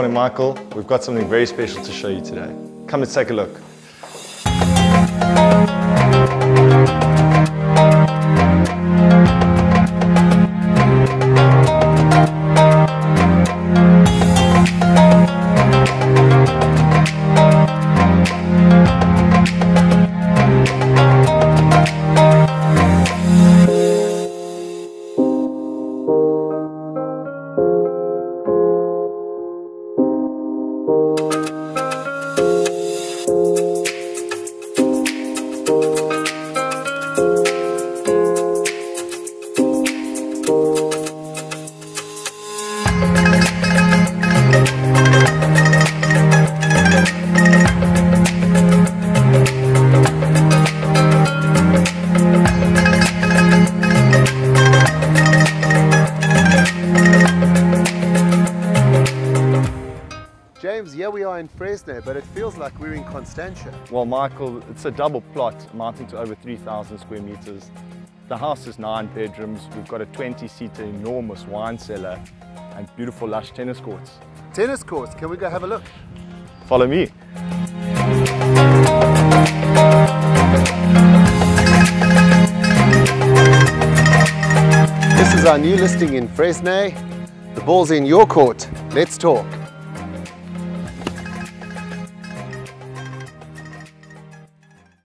morning, Michael. We've got something very special to show you today. Come and take a look. James, here we are in Fresnaye, but it feels like we're in Constantia. Well, Michael, it's a double plot amounting to over 3,000 square meters. The house is 9 bedrooms. We've got a 20-seater enormous wine cellar and beautiful lush tennis courts. Tennis courts, can we go have a look? Follow me. This is our new listing in Fresnaye. The ball's in your court. Let's talk.